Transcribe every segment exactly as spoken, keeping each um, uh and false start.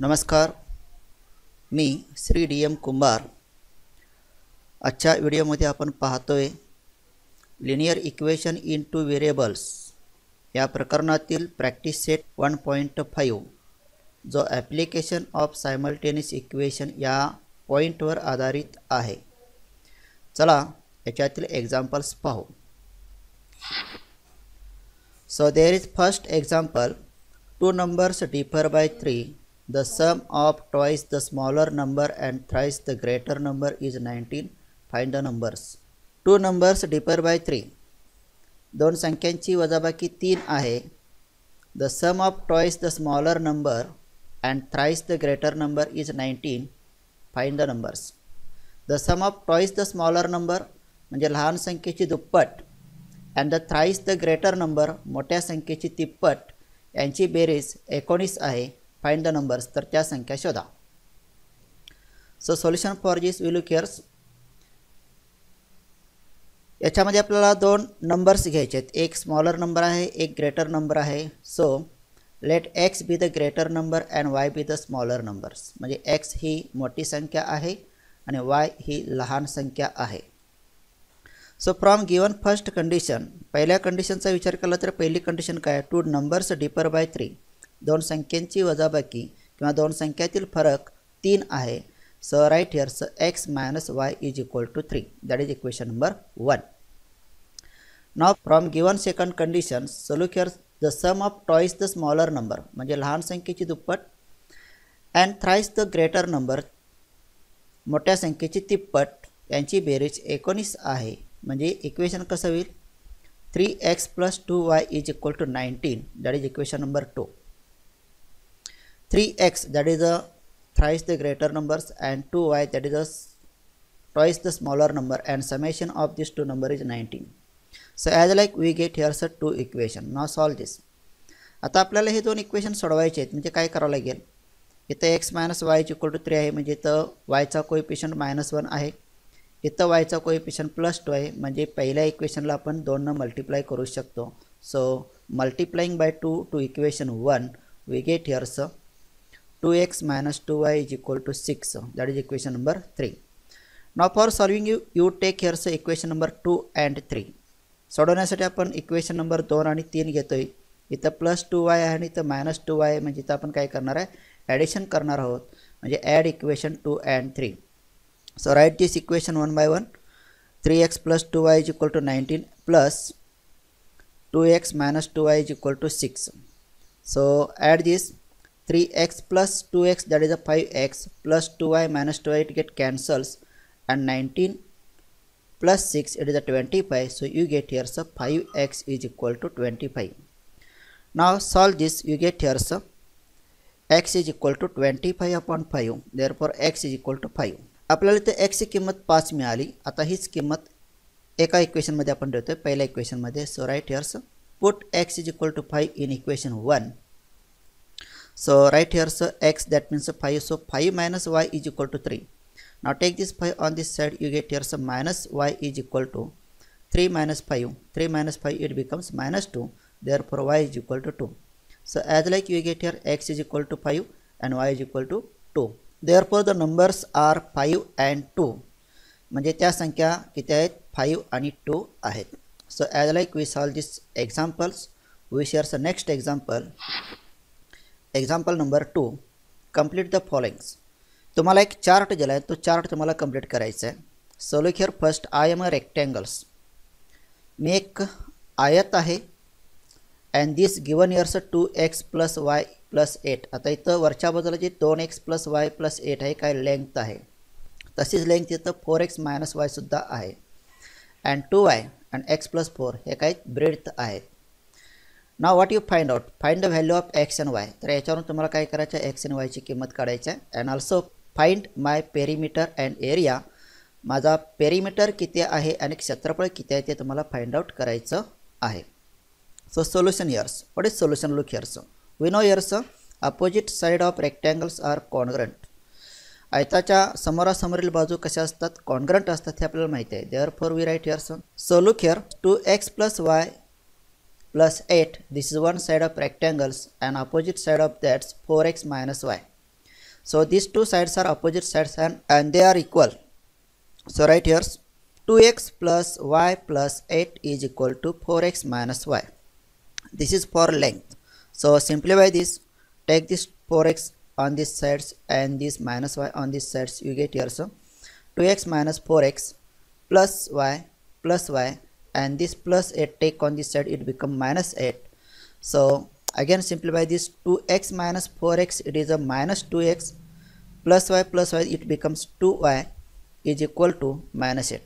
नमस्कार, मी Shri D M Kumbhar. आजच्या व्हिडिओमध्ये आपण पाहतोय linear equation in two variables या प्रकरणातील practice set one point five जो ॲप्लिकेशन ऑफ सायमल्टेनियस इक्वेशन या पॉईंटवर आधारित आहे. चला याच्यातील एक्झाम्पल्स पाहू. So there is first example, two numbers differ by three. The sum of twice the smaller number and thrice the greater number is nineteen. Find the numbers. Two numbers differ by three. दोन संख्यांची वजाबाकी तीन आहे. The sum of twice the smaller number and thrice the greater number is nineteen. Find the numbers. The sum of twice the smaller number म्हणजे लहान संख्येची दुप्पट and the thrice the greater number मोठ्या संख्येची तिप्पट यांची बेरीज एकोणीस आहे. Find the numbers. तर त्या संख्या शोधा. So solution for this we look here's. याच्यामध्ये आपल्याला दोन नंबर्स घ्यायचे आहेत. एक स्मॉलर नंबर आहे, एक ग्रेटर नंबर आहे. So let x be the greater number and y be the smaller numbers. म्हणजे एक्स ही मोठी संख्या आहे आणि वाय ही लहान संख्या आहे. So from given first condition, पहिल्या कंडिशनचा विचार केला तर पहिली कंडिशन काय? Two numbers differ by three. दोन संख्यांची वजाबाकी किंवा दोन संख्यातील फरक तीन आहे. So right here so x minus y is equal to three. That is equation number one. Now from given second condition, so look here the sum of twice the smaller number म्हणजे लहान संख्येची दुप्पट and thrice the greater number मोठ्या संख्येची तिप्पट यांची बेरीज एकोणीस आहे. म्हणजे इक्वेशन कसं होईल? Three x plus two y is equal to nineteen. That is equation number two. Three x that is a thrice the greater numbers and two y that is a twice the smaller number and summation of these two number is nineteen. So as like we get here so two equation. Now solve this. आता आपल्याला हे दोन equation सोडवायचे आहेत. म्हणजे काय करावं लागेल? इथं x minus y equal to three आहे म्हणजे इथं वायचा कोएफिशियंट मायनस वन आहे. इथं वायचा कोएफिशियंट प्लस टू आहे. म्हणजे पहिल्या इक्वेशनला आपण दोन न मल्टिप्लाय करू शकतो. So multiplying by two two equation one we get here so two x minus two y is equal to six. That is equation number three. Now for solving you you take here so equation number two and three. सोडवण्यासाठी आपण equation number दोन आणि तीन घेतोय. इथं plus two Y आहे आणि इथं मायनस टू वाय म्हणजे इथं आपण काय करणार आहे? ॲडिशन करणार आहोत. म्हणजे add equation two and three. So write this equation one by one. Three x plus two y is equal to nineteen plus two x minus two y is equal to six. So add this three x plus two x that is a five x plus two y minus two y it get cancels and nineteen plus six it is a twenty-five. So you get here so five x is equal to twenty-five. Now solve this. You get here so x is equal to twenty-five upon five. Therefore x is equal to five. आपल्याला इथे x ची किंमत पाच मिळाली. आता हीच किंमत एका इक्वेशन मध्ये आपण ठेवतोय पहिल्या इक्वेशन मध्ये. So right here so put x is equal to five in equation one. So right here so x that means five. So five minus y is equal to three. Now take this five on this side. You get here so minus y is equal to three minus five. three minus five it becomes minus two. Therefore y is equal to two. So as like you get here x is equal to five and y is equal to two. Therefore the numbers are five and two. म्हणजे त्या संख्या किती आहेत? five आणि two आहेत. So as like we solve this examples, we share the next example. Example number two. Complete the followings. तुम्हाला एक chart दिला आहे, तो चार्ट तुम्हाला कंप्लीट करायचा आहे. So look here first I am a rectangles. मी एक आयत आहे and this given here's two x plus y plus eight. आता इथं वरच्या बाजूला जे दोन x plus y plus eight आहे काय लेंथ आहे, तशीच लेंथ इथं फोर एक्स मायनस वायसुद्धा आहे. And two y and x plus four हे काय ब्रेड्थ आहेत. Now what you find out? Find the value of x and y. तर याच्यावरून तुम्हाला काय करायचं आहे? x and y ची किंमत काढायची आहे. And also find my perimeter and area. माझा पेरीमीटर किती आहे आणि क्षेत्रफळ किती आहे ते तुम्हाला फाइंड आउट करायचं आहे. So solution here's. What is solution? Look here's. We know here's opposite side of rectangles are congruent. आयताच्या समोरासमोरील बाजू कशा असतात? कॉन्ग्रंट असतात हे आपल्याला माहिती आहे. Therefore we write here's. So look here two x plus y plus eight. This is one side of rectangles and opposite side of that's four x minus y. So these two sides are opposite sides and, and they are equal. So right here two x plus y plus eight is equal to four x minus y. This is for length. So simplify this, take this four x on these sides and this minus y on these sides, you get here so two x minus four x plus y plus y, and this plus eight take on this side, it become minus eight. So again simplify this, two x minus four x, it is a minus two x, plus y plus y, it becomes two y is equal to minus eight.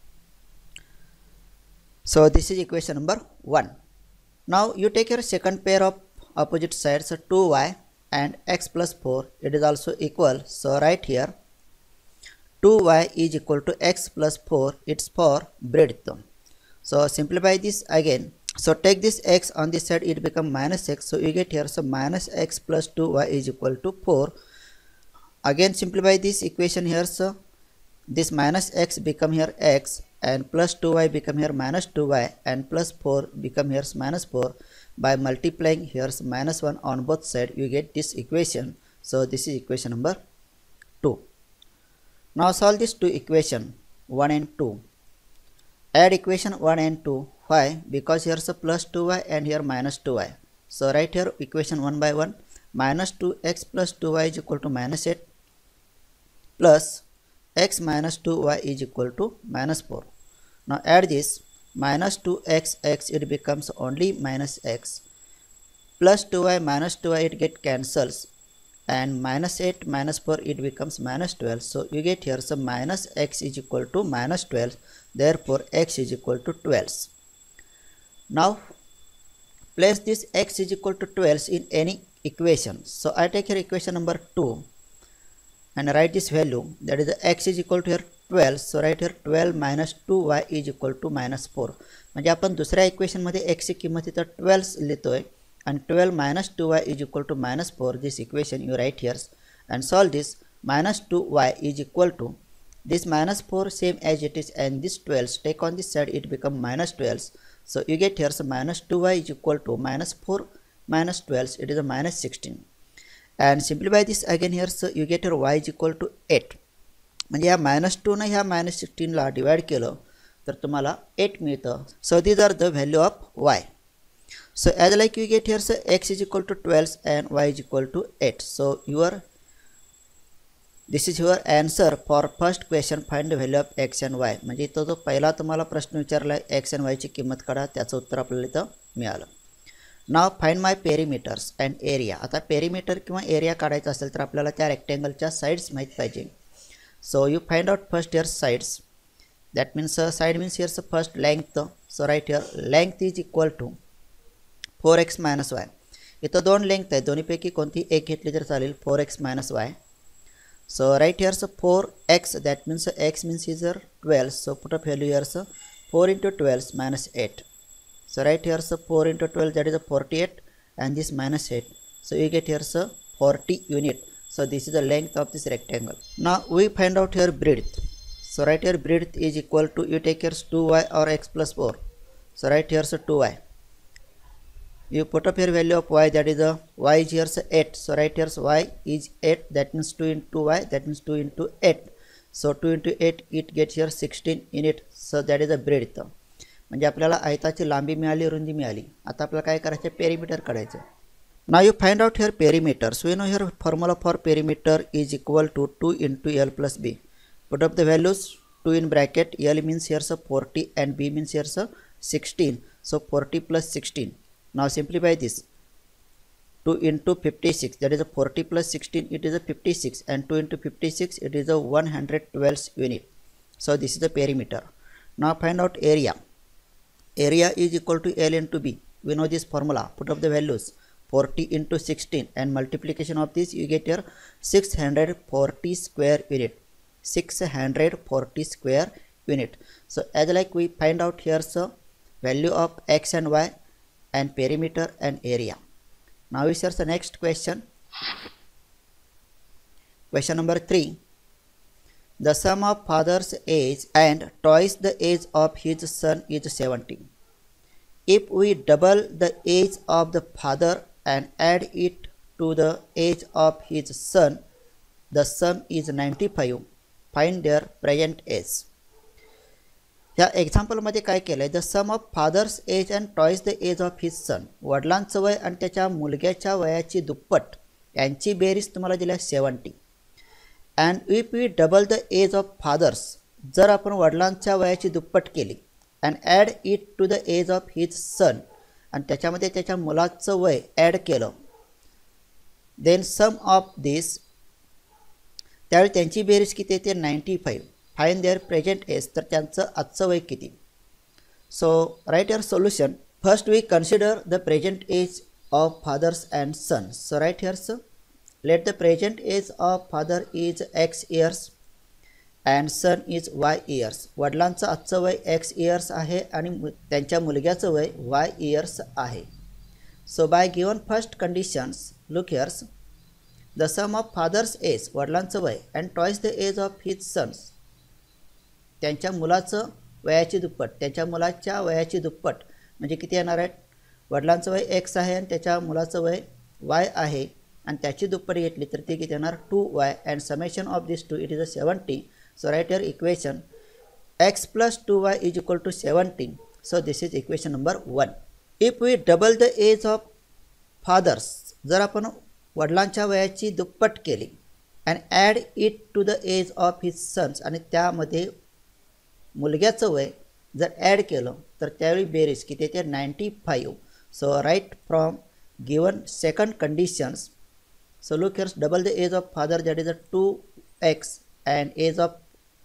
So this is equation number one. Now you take your second pair of opposite sides, so two y and x plus four, it is also equal. So right here two y is equal to x plus four, it's for breadth. So simplify this again. So take this x on this side, it become minus x. So you get here, so minus x plus two y is equal to four. Again simplify this equation here. So this minus x become here x, and plus two y become here minus two y, and plus four become here minus four. By multiplying here minus one on both sides, you get this equation. So this is equation number two. Now solve this two equation one and two. Add equation one and two. Why? Because here is a plus two y and here minus two y. So write here equation one by one. Minus two x plus two y is equal to minus eight, plus x minus two y is equal to minus four. Now add this minus two x x, it becomes only minus x, plus two y minus two y, it get cancels, and minus eight minus four, it becomes minus twelve. So you get here, so minus x is equal to minus twelve, therefore x is equal to twelve. Now place this x is equal to twelve in any equation. So I take here equation number two and write this value, that is the x is equal to here twelve. So write here twelve minus two y is equal to minus four. म्हणजे आपण दुसऱ्या equation मध्ये x ची किंमत इथं twelve लिहितोय and twelve minus two y is equal to minus four. This equation you write here and solve this. Minus two y is equal to this minus four same as it is, and this twelve take on this side, it become minus twelve. So you get here, so minus two y is equal to minus four minus twelve, it is a minus sixteen. And simplify this again here, so you get your y is equal to eight. म्हणजे ह्या minus two ने ह्या minus सिक्स्टीनला divide केलं तर तुम्हाला eight मिळतं. So these are the value of y. So as like you get here, so x is equal to twelve and y is equal to eight. So your this is your answer for first question, find the value of x and y. म्हणजे इथं जो पहिला तुम्हाला प्रश्न विचारला x and y ची किंमत काढा, त्याचं उत्तर आपल्याला इथं मिळालं. Now find my perimeters and area. आता पेरीमीटर किंवा एरिया काढायचा असेल तर आपल्याला त्या रेक्टेंगलच्या साइड्स माहित पाहिजे. So you find out first here sides. That means uh, side means here so first length. So right here length is equal to four x minus y. इथं दोन लेंथ आहे, दोन्हीपैकी कोणती एक घेतली तर चालेल. four x minus y. So right here so four x, that means uh, x means is here twelve. So put up value here, so four into twelve minus eight. So right here so four into twelve, that is a forty-eight, and this minus eight. So you get here so forty unit. So this is the length of this rectangle. Now we find out here breadth. So right here breadth is equal to, you take here two y or x plus four. So right here so two y. You put up here value of y, that is the y is here so eight. So right here so y is eight, that means two into y, that means two into eight. So two into eight, it gets here sixteen in it. So that is the breadth. म्हणजे आपल्याला आयताची लांबी मिळाली, रुंदी मिळाली. आता आपल्याला काय करायचं, पेरीमीटर काढायचं. Now you find out here perimeter. So you know here formula for perimeter is equal to two into L plus B. Put up the values, two in bracket, L means here so forty and B means here so sixteen. So forty plus sixteen. Now simplify this. two into fifty-six, that is a forty plus sixteen, it is a fifty-six, and two into fifty-six, it is a one hundred twelve unit. So this is the perimeter. Now find out area. Area is equal to L into B. We know this formula. Put up the values. forty into sixteen, and multiplication of this, you get here six hundred forty square unit. six hundred forty square unit. So as like we find out here so value of x and y and perimeter and area. Now we search the next question. Question number three. The sum of father's age and twice the age of his son is seventy. If we double the age of the father and add it to the age of his son, the sum is ninety five, find their present age. या एक्झाम्पलमध्ये काय केलं आहे, the sum of father's age and twice the age of his son. वडिलांचं वय आणि त्याच्या मुलग्याच्या वयाची दुप्पट यांची बेरीज तुम्हाला दिल्या seventy. And if we double the age of father's, जर आपण वडिलांच्या वयाची दुप्पट केली, and add it to the age of his son, आणि त्याच्यामध्ये त्याच्या मुलाचं वय ॲड केलं, देन सम ऑफ दिस, त्यावेळी त्यांची बेरीज किती येते ninety five. Find their present age, तर त्यांचं आजचं वय किती. So write your solution. First we consider the present age of father's and son. So right here sir, let the present age of father is x years and son is y years. वडिलांचं आजचं वय x years आहे आणि त्यांच्या मुलग्याचं वय y years आहे. So by given first conditions, look here, the sum of father's age, वडिलांचं वय, and twice the age of his sons, त्यांच्या मुलाचं वयाची दुप्पट, त्यांच्या मुलाच्या वयाची दुप्पट म्हणजे किती येणार आहे. वडिलांचं वय x आहे आणि त्याच्या मुलाचं वय y आहे आणि त्याची दुप्पट घेतली तर ती किती येणार two y. And summation of this two it is a seventy. So write your equation x plus two y is equal to seventy. So this is equation number one. If we double the age of father's, जर आपण वडिलांच्या वयाची दुप्पट केली, and add it to the age of his sons, आणि त्यामध्ये मुलग्याचं वय जर ॲड केलं तर त्यावेळी बेरीज किती येते ninety five. So write from given second conditions. So look here, double the age of father, that is a two x, and age of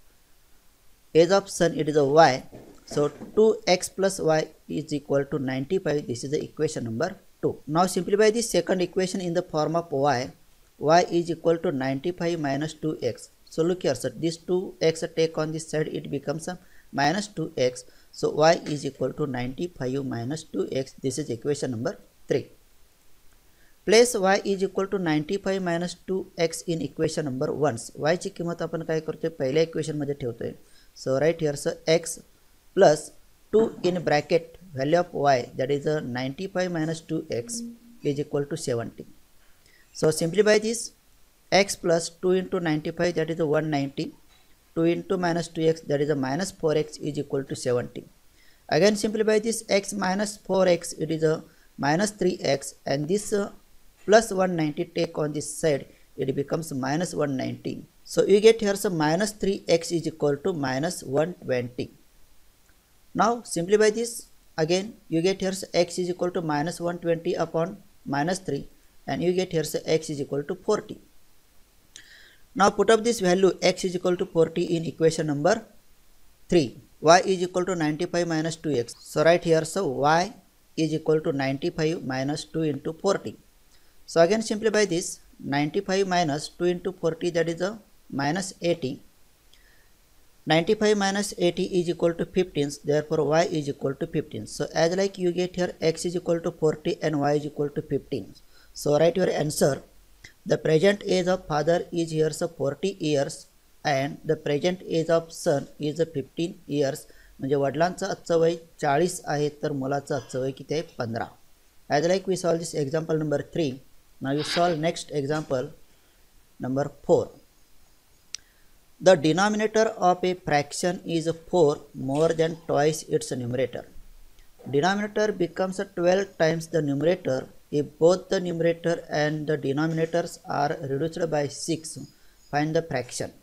age of son, it is a y. So two x plus y is equal to ninety-five. This is the equation number two. Now simplify the second equation in the form of y. Y is equal to ninety-five minus two x. So look here, sir, this two x take on this side, it becomes a minus two x. So y is equal to ninety-five minus two x. This is equation number three. Place y is equal to ninety-five minus two x in equation number one. y ची किंमत आपण काय करतोय, पहिल्या equation मध्ये ठेवतोय. So right here sir x plus two in bracket value of y, that is ninety-five minus two x is equal to seventy. So simplify this. X plus two into ninety-five, that is a one ninety. two into minus two x, that is a minus four x is equal to seventy. Again simplify this. X minus four x, it is a minus three x, and this uh, plus one ninety take on this side, it becomes minus one ninety. So you get here some minus three x is equal to minus one twenty. Now simplify this. Again you get here x is equal to minus one twenty upon minus three, and you get here x is equal to forty. Now put up this value x is equal to forty in equation number three. Y is equal to ninety-five minus two x. So right here, so y is equal to ninety-five minus two into forty. So again simplify this. ninety-five minus two into forty, that is a minus eighty. ninety-five minus eighty is equal to fifteen. Therefore y is equal to fifteen. So as like you get here x is equal to forty and y is equal to fifteen. So write your answer. The present age of father is here so forty years and the present age of son is fifteen years. म्हणजे वडिलांचं आजचं वय चाळीस आहे तर मुलाचं आजचं वय किती आहे पंधरा. As like we solve this example number three. Now you solve next example number four. The denominator of a fraction is four more than twice its numerator. Denominator becomes twelve times the numerator if both the numerator and the denominators are reduced by six. Find the fraction.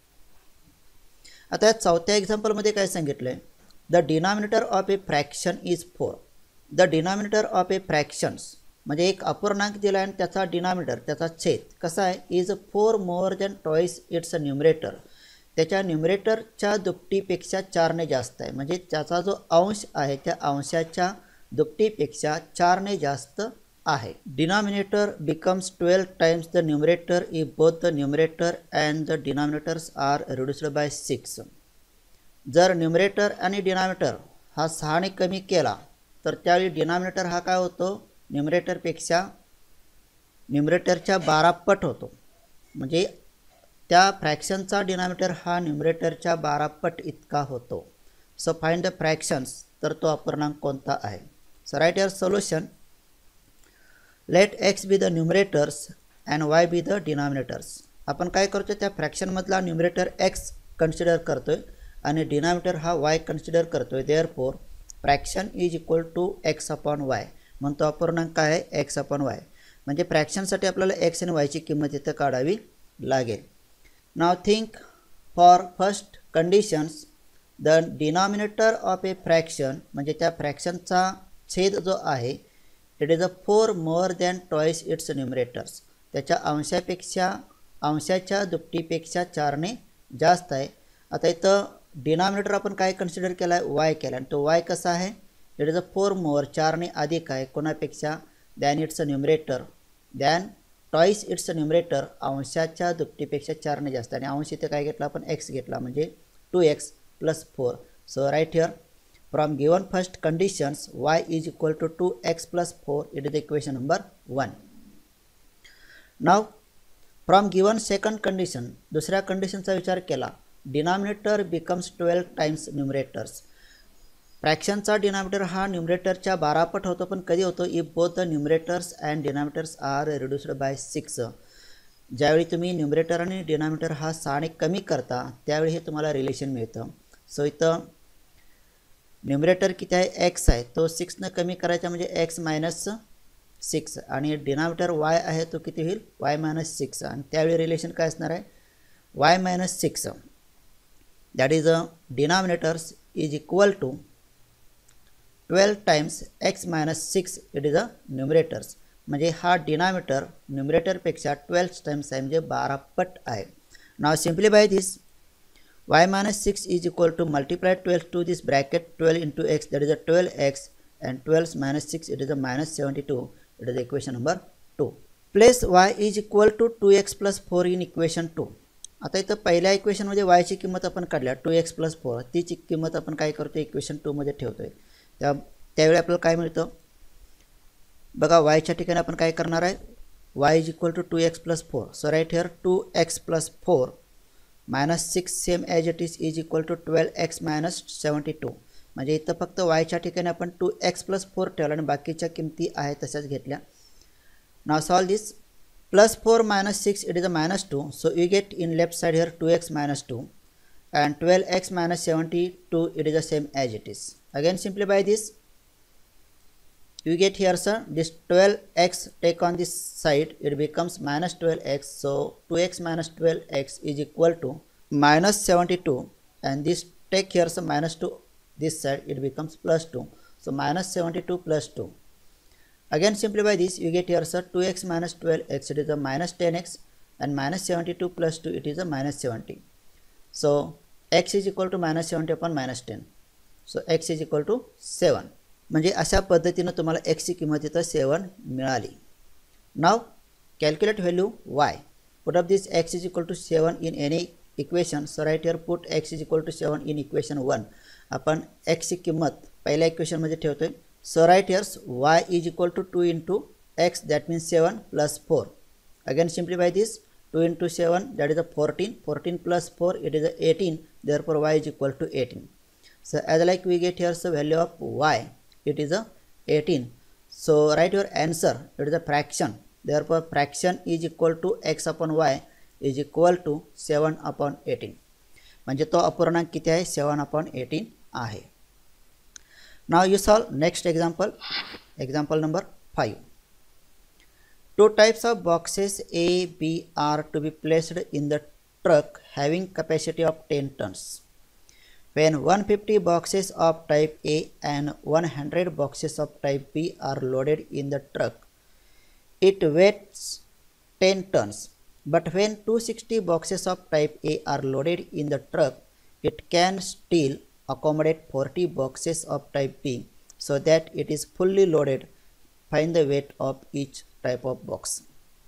आता चौथ्या example मध्ये काय सांगितलंय, the denominator of a fraction is four. The denominator of a fractions म्हणजे एक अपूर्णांक दिला आणि त्याचा डिनॉमिनेटर त्याचा छेद कसा आहे is four more than twice its a numerator. त्याच्या न्यूमरेटरच्या दुपटीपेक्षा चारने जास्त आहे, म्हणजे त्याचा जो अंश आहे त्या अंशाच्या दुपटीपेक्षा चारने जास्त आहे. Denominator becomes twelve times the numerator if both the numerator and the denominators are reduced by six. जर न्यूमरेटर आणि डिनॉमिनेटर हा सहाने कमी केला तर त्यावेळी डिनॉमिनेटर हा काय होतो न्यूमरेटरपेक्षा न्यूमरेटरच्या बारा पट होतो, म्हणजे त्या फ्रॅक्शनचा डिनॉमिनेटर हा न्यूमरेटरच्या बारा पट इतका होतो. सो फाइंड द फ्रॅक्शन्स, तर तो अपूर्णांक कोणता आहे. So write your solution. Let x be the numerators and y be the denominators. आपण काय करतो त्या फ्रॅक्शनमधला न्यूमरेटर एक्स कन्सिडर करतोय आणि डिनॉमिनेटर हा वाय कन्सिडर करतोय. Therefore fraction is equal to x upon y. म्हणतो अपूर्णांक काय आहे एक्स अपॉन वाय. म्हणजे फ्रॅक्शनसाठी आपल्याला एक्स आणि वायची किंमत इथं काढावी लागेल. Now think for first conditions the denominator of a fraction म्हणजे त्या फ्रॅक्शनचा छेद जो आहे it is a four more than twice its numerators. त्याच्या अंशापेक्षा अंशाच्या दुपटीपेक्षा चारने जास्त आहे. आता इथं डिनॉमिनेटर आपण काय कन्सिडर केला आहे वाय केला आणि तो वाय कसा आहे it is a four more चारने अधिक आहे कोणापेक्षा than its numerator than twice its numerator अंशाच्या दुपटीपेक्षा चारने जास्त आणि अंश इथे काय घेतला आपण एक्स घेतला म्हणजे two x plus four. So right here from given first conditions y is equal to two x plus four it is the equation number one. Now from given second condition दुसऱ्या कंडिशनचा विचार केला denominator becomes twelve times numerators. फ्रॅक्शनचा denominator हा न्यूमरेटरच्या बारा पट होतो पण कधी होतो if both the numerators and denominators are reduced by six. ज्यावेळी तुम्ही न्यूमरेटर आणि डिनॉमिनेटर हा सहाने कमी करता त्यावेळी हे तुम्हाला रिलेशन मिळतं. सो इथं न्यूमरेटर किती आहे एक्स आहे तो सिक्सनं कमी करायचा म्हणजे एक्स मायनस सिक्स आणि डिनॉमिनेटर वाय आहे तो किती होईल वाय मायनस सिक्स आणि त्यावेळी रिलेशन काय असणार आहे y minus six that is a denominators is equal to twelve times x minus six it is a numerators. म्हणजे हा डिनॉमिनेटर न्यूमरेटरपेक्षा ट्वेल्व टाइम्स आहे म्हणजे बारा पट आहे. Now simply by this y minus six is equal to multiply twelve to this bracket twelve into x that is a twelve x and twelve minus six it is a minus seventy-two. It is the equation number two. Place y is equal to two x plus four in equation two. आता इथं पहिल्या equation मध्ये y ची किंमत आपण काढल्या two x plus four तीची किंमत आपण काय करतो इक्वेशन टू मध्ये ठेवतोय. त्या त्यावेळी आपल्याला काय मिळतं बघा y च्या ठिकाणी आपण काय करणार आहे y is equal to two x plus four. So right here two x plus four minus six same as it is is equal to twelve x minus seventy two. म्हणजे इथं फक्त y च्या ठिकाणी आपण टू एक्स plus फोर ठेवला आणि बाकीच्या किमती आहेत तशाच घेतल्या. Now solve this. Plus four minus six it is a minus two. So you get in left side here two x minus two and twelve x minus seventy two it is the same as it is. Again simplify this. You get here sir this twelve x take on this side it becomes minus twelve x. So two x minus twelve x is equal to minus seventy two and this take here sir minus to this side it becomes plus two. So minus seventy two plus two. Again simplify this you get here sir two x minus twelve x it is a minus ten x and minus seventy two plus two it is a minus seventy. So x is equal to minus seventy upon minus ten. So x is equal to seven. म्हणजे अशा पद्धतीने तुम्हाला x ची किंमत इथं seven मिळाली. Now calculate value y. Put up this x is equal to seven in any equation. So right here put x is equal to seven in equation one. आपण x ची किंमत पहिल्या इक्वेशन मध्ये ठेवतोय. So right here y is equal to two into x that means seven plus four. Again simplify this. Two into seven that is a fourteen. Fourteen plus four it is a eighteen. Therefore y is equal to eighteen. So as like we get here the value of y it is a eighteen. So write your answer it is a fraction. Therefore fraction is equal to x upon y is equal to seven upon eighteen. म्हणजे तो अपूर्णांक किती आहे seven upon eighteen आहे. Now you solve next example. Example number five. Two types of boxes A, B are to be placed in the truck having capacity of ten tons. When one hundred fifty boxes of type A and one hundred boxes of type B are loaded in the truck, it weighs ten tons. But when two hundred sixty boxes of type A are loaded in the truck, it can still accommodate forty boxes of type B so that it is fully loaded. Find the weight of each type of box.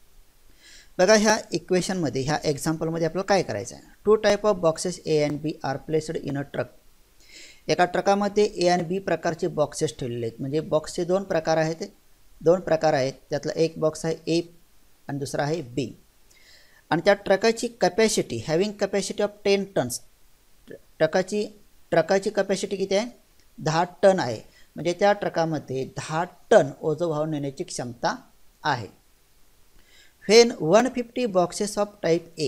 बघा ह्या equation मध्ये ह्या example मध्ये आपल्याला काय करायचं आहे two type of boxes A and B are placed in a truck. एका ट्रकामध्ये ए आणि बी प्रकारचे बॉक्सेस ठेवलेले आहेत. म्हणजे बॉक्सचे दोन प्रकार आहेत दोन प्रकार आहेत त्यातला एक बॉक्स आहे ए आणि दुसरा आहे बी. आणि त्या ट्रकाची capacity having capacity of ten tons. ट्रकाची ट्रकाची कॅपॅसिटी किती आहे दहा टन आहे. म्हणजे त्या ट्रकामध्ये दहा टन ओझं वाहून नेण्याची क्षमता आहे. when one hundred fifty boxes of type A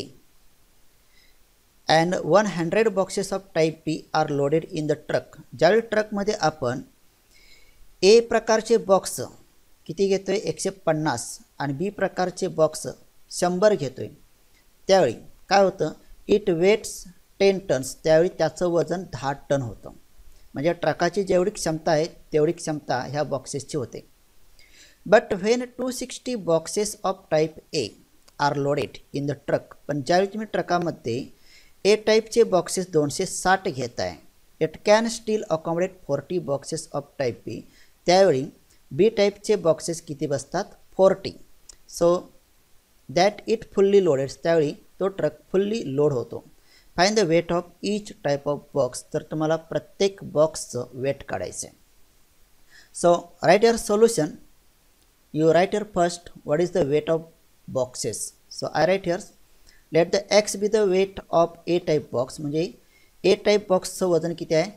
and one hundred boxes of type B are loaded in the truck. ज्यावेळी ट्रकमध्ये आपण ए प्रकारचे बॉक्स किती घेतोय एकशे पन्नास आणि बी प्रकारचे बॉक्स शंभर घेतोय, त्यावेळी काय होतं, इट वेट्स टेन टन्स, त्यावेळी त्याचं वजन दहा टन होतं. म्हणजे ट्रकाची जेवढी क्षमता आहे तेवढी क्षमता ह्या बॉक्सेसची होते. But when two sixty boxes of type A are loaded in the truck, पण ज्यावेळी तुम्ही ट्रकामध्ये ए टाईपचे बॉक्सेस दोनशे साठ घेत आहे, it can still accommodate forty boxes of type B, त्यावेळी बी टाईपचे बॉक्सेस किती बसतात, forty. So that it fully loaded, त्यावेळी तो ट्रक फुल्ली लोड होतो. Find the weight of each type of box, तर तुम्हाला प्रत्येक बॉक्सचं वेट काढायचं आहे. So write your solution. You write your first what is the weight of boxes. So I write here let the x be the weight of A type box, म्हणजे A type बॉक्सचं वजन किती आहे,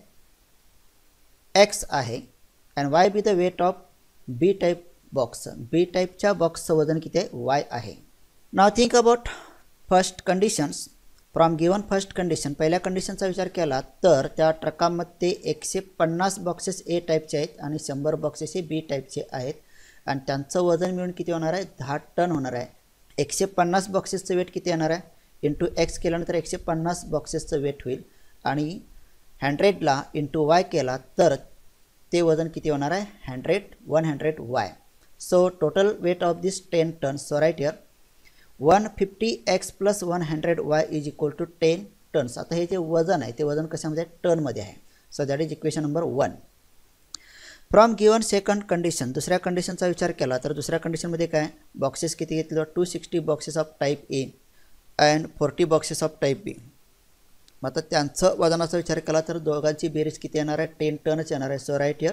x आहे, and y be the weight of B type box, B टाईपच्या बॉक्सचं वजन किती आहे, वाय आहे. Now think about first conditions. From given first condition, पहिल्या कंडिशनचा विचार केला तर त्या ट्रकामध्ये एकशे पन्नास बॉक्सेस ए टाईपचे आहेत आणि शंभर बॉक्सेस हे बी टाईपचे आहेत आणि त्यांचं वजन मिळून किती होणार आहे, दहा टन होणार आहे. एकशे पन्नास बॉक्सेसचं वेट किती येणार आहे, इंटू एक्स केल्यानंतर एकशे पन्नास बॉक्सेसचं वेट होईल आणि हंड्रेडला इंटू वाय केला तर ते वजन किती होणार आहे, hundred one hundred y. So total weight of this ten ton. So right here one fifty x plus one hundred y is equal to ten tons. आता हे जे वजन आहे ते वजन कशामध्ये आहे, टनमध्ये आहे. So that is equation number one. From given second condition, दुसऱ्या कंडिशनचा विचार केला तर दुसऱ्या कंडिशनमध्ये काय, बॉक्सेस किती घेतले, two sixty boxes of type A and forty boxes of type B. मग आता त्यांचं वजनाचा विचार केला तर दोघांची बेरीज किती येणार आहे, टेन टनच येणार आहे. So right here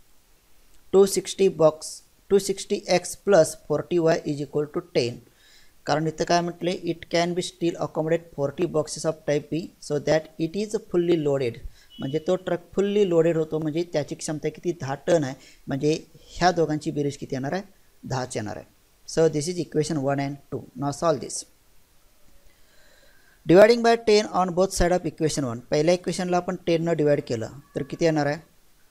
two sixty box two sixty x plus forty y is equal to ten. कारण इथं काय म्हटले, it can be still accommodate forty boxes of type B so that it is fully loaded. म्हणजे तो truck fully loaded होतो, म्हणजे त्याची क्षमता किती, दहा टन आहे. म्हणजे ह्या दोघांची बेरीज किती येणार आहे, दहाच येणार आहे. So this is equation one and two. Now solve this. Dividing by ten on both side of equation one. पहिल्या इक्वेशनला आपण टेननं डिवाइड केलं तर किती येणार आहे,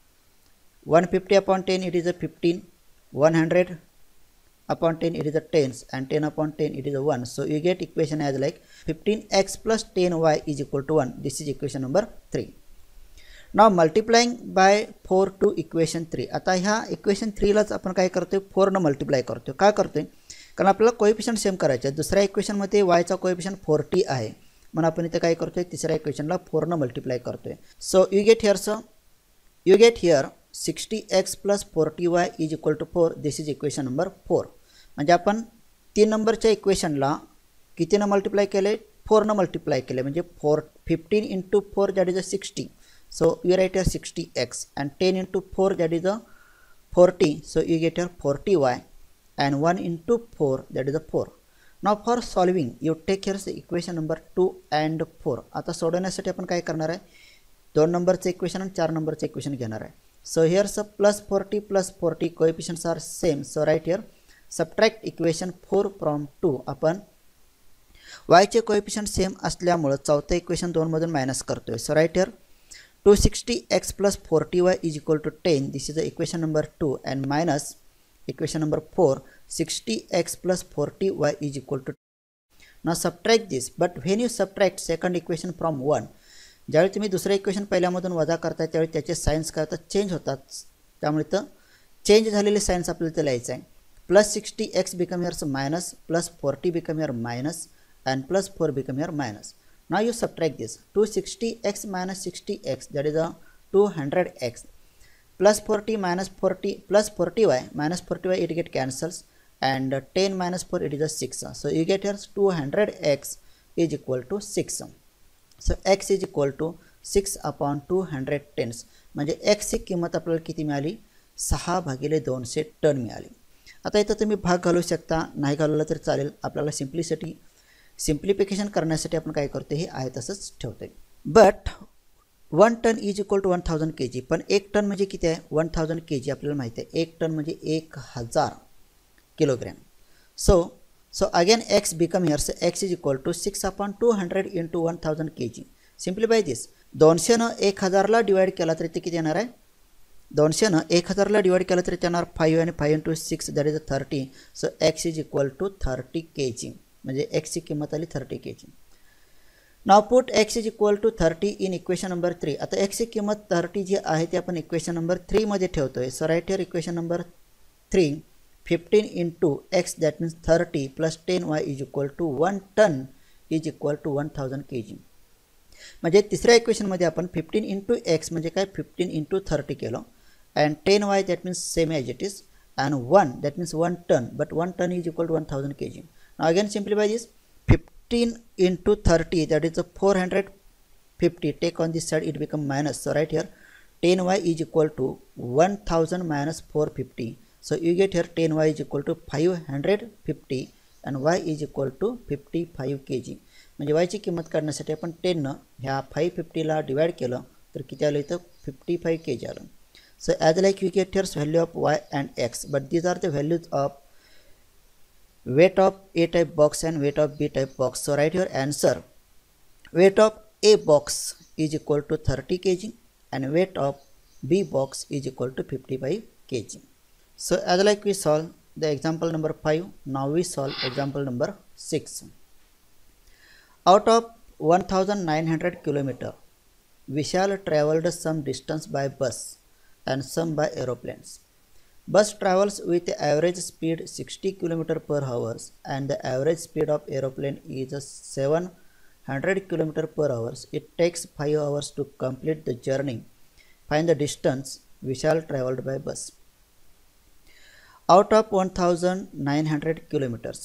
one fifty upon ten it is a fifteen, one hundred upon ten it is a tens and ten upon ten it is a one. So you get equation as like fifteen x plus ten y is equal to one. This is equation number three. Now multiplying by four to equation three. आता ह्या equation three लाच आपण काय करतोय, four न multiply करतोय. काय करतोय, कारण आपल्याला कोएफिशियंट सेम करायचे आहे. दुसऱ्या इक्वेशनमध्ये y चा कोएफिशियंट फोर्टी आहे, म्हणून आपण इथे काय करतोय, तिसऱ्या इक्वेशनला फोर न मल्टिप्लाय करतोय. So you get here so you get here sixty x plus forty y is equal to four. This is equation number four. म्हणजे आपण तीन नंबरच्या इक्वेशनला कितीनं मल्टिप्लाय केले, फोर न मल्टिप्लाय केले. म्हणजे four fifteen into four that is a sixty. So you write your sixty x and ten into four that is a forty. So you get your forty y and one into four that is a four. Now for solving you take here's equation number two and four. आता सोडवण्यासाठी आपण काय करणार आहे, दोन नंबरचं equation आणि चार नंबरचं इक्वेशन घेणार आहे. So here's plus forty plus forty coefficients are same. So right here subtract equation four from two. आपण वायचे कोएफिशियंट सेम असल्यामुळं चौथं इक्वेशन दोनमधून मायनस करतोय. So right here two sixty x plus forty y is equal to ten. This is the equation number two and minus equation number four sixty x plus forty y is equal to. Now subtract this. But when you subtract second equation from one, ज्यावेळी तुम्ही दुसरं equation पहिल्यामधून वजा करताय त्यावेळी त्याचे science काय होतात, change होतात. त्यामुळे तर चेंज झालेले सायन्स आपल्याला ते लिहायचं आहे. plus sixty x become here minus, plus forty become here minus, and plus four become here minus. Now you subtract this. two hundred sixty x minus sixty x, that is a two hundred x, plus forty minus forty plus forty y minus forty y, it get cancels, and ten minus four, it is a six. So you get here two hundred x is equal to six. So x is equal to six upon two hundred tens. म्हणजे x ची किंमत आपल्याला किती मिळाली, सहा भागिले दोनशे ton मिळाली. आता इथं तुम्ही भाग घालू शकता, नाही घालवला तर चालेल. आपल्याला सिम्प्लिसिटी सिम्प्लिफिकेशन करण्यासाठी आपण काय करतो, हे आहे तसंच ठेवतोय. But one ton is equal to one thousand K G. पण एक टन म्हणजे किती आहे, वन थाउजंड के जी आपल्याला माहिती आहे. एक टन म्हणजे एक हजार kilogram. So So again x become here, so x is equal to six upon two hundred into one thousand K G. Simplify this. दोनशेनं एक हजारला डिवाइड केला तरी ते किती येणार आहे? दोनशेनं एक हजारला डिवाइड केलं तरी येणार फाईव्ह आणि five into six that is thirty. So x is equal to thirty K G. म्हणजे एक्सची किंमत आली thirty K G. Now put x is equal to thirty in equation number three. आता एक्सची किंमत थर्टी जी आहे ती आपण इक्वेशन नंबर थ्रीमध्ये ठेवतोय. So right here equation number three, fifteen into x that means thirty plus ten y is equal to one ton is equal to one thousand K G. म्हणजे तिसऱ्या इक्वेशनमध्ये आपण फिफ्टीन इंटू एक्स म्हणजे काय fifteen into thirty केलं and ten y that means same as it is and one that means one ton but one ton is equal to one thousand K G. Now again simplify this. Fifteen into thirty that is a four hundred fifty, take on this side it become minus, so right here ten y is equal to one thousand minus four hundred fifty, so you get here ten y is equal to five hundred fifty and y is equal to fifty-five K G. म्हणजे y ची किंमत काढण्यासाठी आपण ten न ह्या five फिफ्टीला divide केलं तर किती आलं इथं फिफ्टी फाईव्ह के जी आलं. So as like you get here's value of y and x, but these are the values of weight of A type box and weight of B type box. So write your answer. Weight of A box is equal to thirty K G and weight of B box is equal to fifty-five K G. So as like we solve the example number five, now we solve example number six. Out of one thousand nine hundred kilometer, Vishal traveled some distance by bus and some by aeroplanes. Bus travels with average speed sixty kilometers per hour and the average speed of aeroplane is seven hundred kilometers per hour. It takes five hours to complete the journey. Find the distance Vishal traveled by bus. Out of one thousand nine hundred kilometers,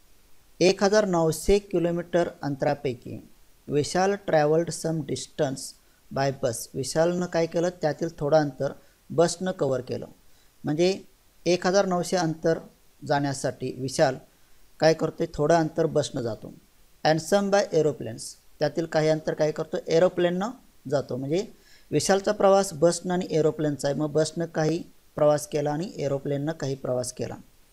एक हजार नऊशे kilometer अंतरापैकी Vishal travelled some distance by bus. विशालनं काय केलं त्यातील थोडं अंतर बसनं कवर केलं. म्हणजे एक हजार नऊशे अंतर जाण्यासाठी विशाल काय करतो थोडं अंतर बसनं जातो. अँड सम बाय एरोप्लेन्स, त्यातील काही अंतर काय करतो एरोप्लेननं जातो. म्हणजे विशालचा प्रवास बसनं आणि एरोप्लेनचा आहे. मग बसनं काही प्रवास केला आणि एरोप्लेननं काही प्रवास केला.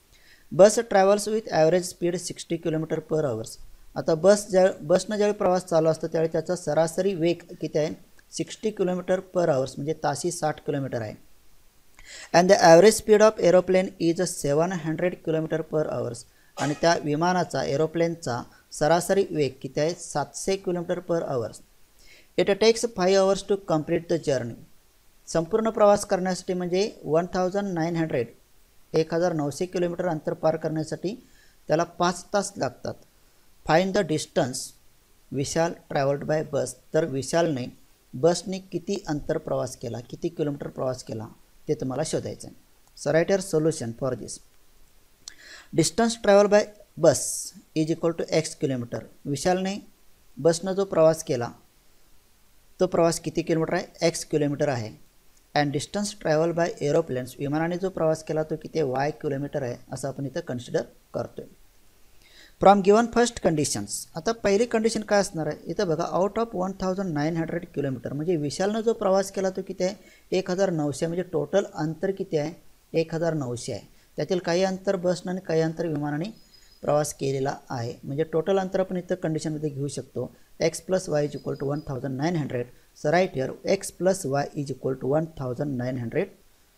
Bus travels with average speed sixty kilometer per hours. आता बस ज्या बसनं ज्यावेळी प्रवास चालू असतो त्यावेळी त्याचा सरासरी वेग किती आहे सिक्स्टी किलोमीटर पर आवर्स म्हणजे ताशी साठ किलोमीटर आहे. And the average speed of aeroplane is seven hundred kilometer per hours आणि त्या विमानाचा एरोप्लेनचा सरासरी वेग किती आहे सातशे kilometer per hours. It takes five hours to complete the journey. संपूर्ण प्रवास करण्यासाठी म्हणजे वन थाउजंड नाईन हंड्रेड एक हजार नऊशे किलोमीटर अंतर पार करण्यासाठी त्याला पाच तास लागतात. Find the distance Vishal travelled by bus. तर विशालने बसने किती अंतर प्रवास केला किती किलोमीटर प्रवास केला ते तुम्हाला शोधायचं आहे. So right here solution for this. Distance travel by bus is equal to x kilometer. विशालने बसनं जो प्रवास केला तो प्रवास किती किलोमीटर आहे एक्स किलोमीटर आहे. And distance travel by aeroplanes विमानाने जो प्रवास केला तो किती वाय किलोमीटर आहे असं आपण इथं कन्सिडर करतोय. From given first conditions. आता पहिली कंडिशन काय असणार आहे इथं बघा. Out of one thousand nine hundred kilometer म्हणजे विशालनं जो प्रवास केला तो किती आहे एक हजार नऊशे म्हणजे टोटल अंतर किती आहे एक हजार नऊशे आहे. त्यातील काही अंतर बसनं आणि काही अंतर विमानाने प्रवास केलेला आहे. म्हणजे टोटल अंतर आपण इथं कंडिशनमध्ये घेऊ शकतो x plus y is equal to one thousand nine hundred. So right here x plus y is equal to one thousand nine hundred.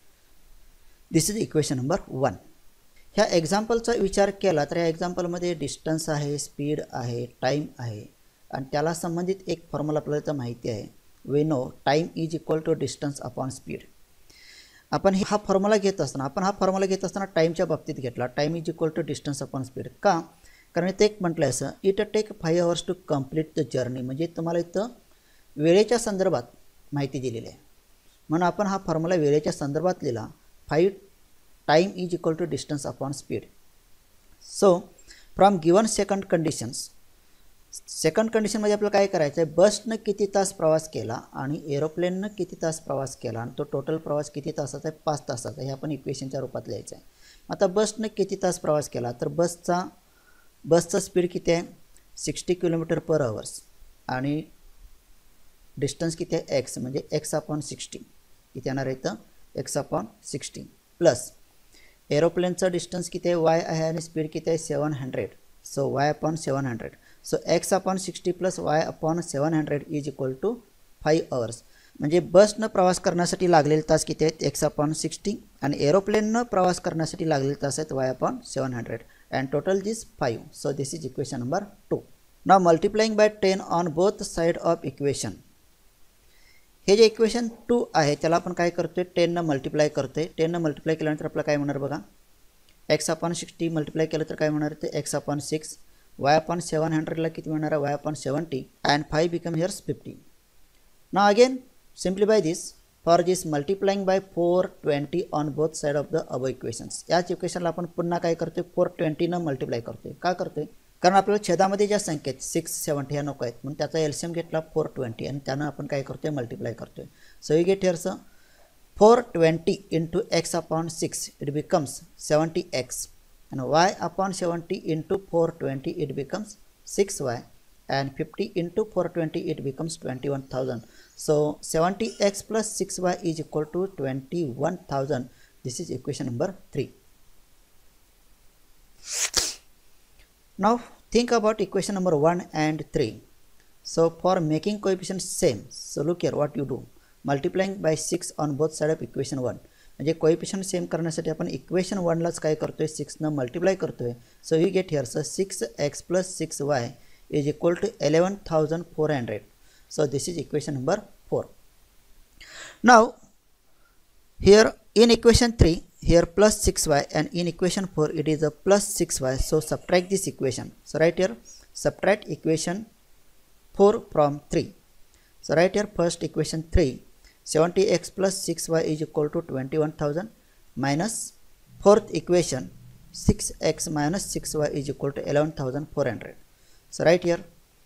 This is equation number one. ह्या एक्झाम्पलचा विचार केला तर या एक्झाम्पलमध्ये डिस्टन्स आहे स्पीड आहे टाईम आहे आणि त्याला संबंधित एक फॉर्म्युला आपल्याला इथं माहिती आहे. We know time is equal to distance upon speed. आपण हा फॉर्म्युला घेत असताना आपण हा फॉर्म्युला घेत असताना टाईमच्या बाबतीत घेतला. Time is equal to distance upon speed का कारण इथं एक म्हटलं आहे असं it take five hours to complete the journey. म्हणजे तुम्हाला इथं वेळेच्या संदर्भात माहिती दिलेली आहे म्हणून आपण हा फॉर्म्युला वेळेच्या संदर्भात लिहिला. Five time is equal to distance upon speed. So from given second conditions second कंडिशनमध्ये आपल्याला काय करायचं आहे बसनं किती तास प्रवास केला आणि एरोप्लेननं किती तास प्रवास केला आणि तो टोटल प्रवास किती तासाचा आहे पाच तासाचा. हे आपण इक्वेशनच्या रूपात लिहायचं आहे. आता बसनं किती तास प्रवास केला तर बसचा बसचा स्पीड किती आहे सिक्स्टी किलोमीटर पर आवर्स आणि डिस्टन्स किती आहे एक्स म्हणजे एक्स अपॉन सिक्स्टी किती येणार आहे इथं एक्स अपॉन सिक्स्टी प्लस एरोप्लेनचं डिस्टन्स किती आहे वाय आहे आणि स्पीड किती आहे seven hundred. So y upon seven hundred. So x upon sixty plus y upon seven hundred is equal to five hours. म्हणजे बसनं प्रवास करण्यासाठी लागलेले तास किती आहेत एक्स अपॉन सिक्स्टी आणि एरोप्लेननं प्रवास करण्यासाठी लागलेले तास आहेत y upon seven hundred and total this five. So this is equation number two. Now multiplying by ten on both side of equation. हे जे इक्वेशन टू आहे त्याला आपण काय करतोय टेननं मल्टिप्लाय करतोय. टेननं मल्टिप्लाय केल्यानंतर आपल्याला काय होणार बघा एक्स अपॉन सिक्स्टी मल्टिप्लाय केलं तर काय होणार ते x upon six. Y upon seven हंड्रेडला किती मिळणार आहे y upon seventy and five become here's fifty. Now again simplify this for this multiplying by four twenty on both side of the above equations. याच इक्वेशनला आपण पुन्हा काय करतोय four twenty न मल्टिप्लाय करतोय. का करतोय कारण आपल्याला छेदामध्ये ज्या संख्या आहेत सिक्स सेवन्टी ह्या नको आहेत म्हणून त्याचा एलसीएम घेतला फोर ट्वेंटी आणि त्यानं आपण काय करतोय मल्टिप्लाय करतोय. So you get here's four twenty into x upon six it becomes seventy x and y upon seventy into four twenty it becomes six y and fifty into four twenty it becomes twenty-one thousand. So seventy x plus six y is equal to twenty-one thousand. This is equation number three. Now think about equation number one and three. So for making coefficients same, so look here what you do. Multiplying by six on both sides of equation one. म्हणजे coefficient same करण्यासाठी आपण equation वनलाच काय करतोय सिक्सनं multiply करतोय. So you get here sir six x plus six y is equal to eleven thousand four hundred. So this is equation number four. Now here in equation three here plus six y and in equation four it is a plus six y. So subtract this equation. So right here subtract equation four from three. So right here first equation three seventy x plus six y is equal to twenty-one thousand minus fourth equation six x minus six y is equal to eleven thousand four hundred. So right here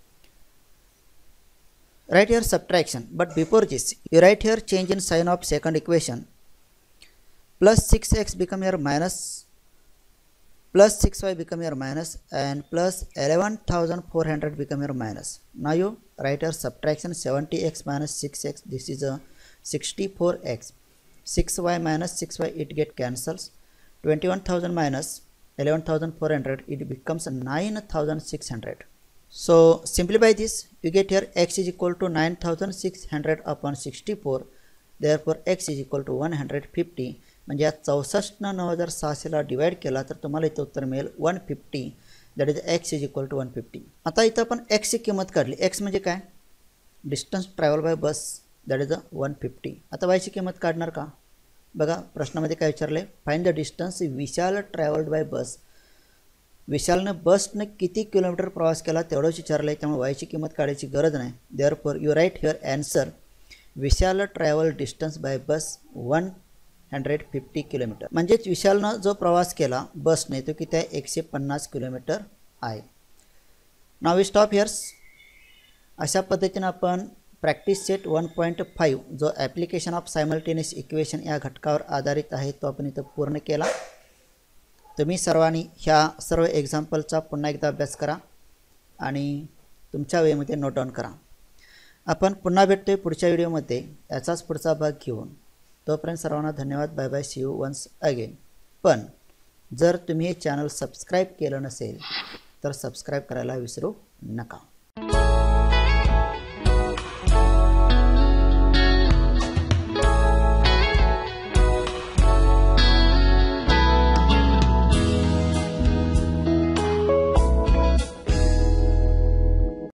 right here subtraction, but before this you write here change in sign of second equation. Plus six x become here minus plus six y become here minus and plus eleven thousand four hundred become here minus. Now you write here subtraction seventy x minus six x. This is a sixty-four x. six y minus six y it get cancels. twenty-one thousand minus eleven thousand four hundred it becomes nine thousand six hundred. So simplify this. You get here x is equal to nine thousand six hundred upon sixty-four. Therefore x is equal to one hundred fifty. म्हणजे या चौसष्टनं नऊ हजार सहाशेला divide केला तर तुम्हाला इथं उत्तर मिळेल one fifty. That is x is equal to one fifty. आता इथं आपण एक्सची किंमत काढली. एक्स म्हणजे काय distance travel by bus that is a one fifty. आता वायची किंमत काढणार का बघा प्रश्नामध्ये काय विचारलं आहे find the distance Vishal travelled by bus. विशालनं बसनं किती किलोमीटर प्रवास केला तेवढंच विचारलं आहे त्यामुळे वायची किंमत काढायची गरज नाही. Therefore you write here answer Vishal travel distance by bus one hundred fifty kilometre. म्हणजेच विशालनं जो प्रवास केला बसने तो किती आहे एकशे पन्नास किलोमीटर आहे. Now we stop here's. अशा पद्धतीनं आपण practice set one point five जो ॲप्लिकेशन ऑफ सायमल्टेनियस इक्वेशन या घटकावर आधारित आहे तो आपण इथं पूर्ण केला. तुम्ही सर्वांनी ह्या सर्व एक्झाम्पलचा पुन्हा एकदा अभ्यास करा आणि तुमच्या वेळेमध्ये नोट डाऊन करा. आपण पुन्हा भेटतोय पुढच्या व्हिडिओमध्ये याचाच पुढचा भाग घेऊन. तोपर्यंत सर्वांना धन्यवाद. Bye bye. See you once again. पण जर तुम्ही हे चॅनल सबस्क्राईब केलं नसेल तर सबस्क्राईब करायला विसरू नका.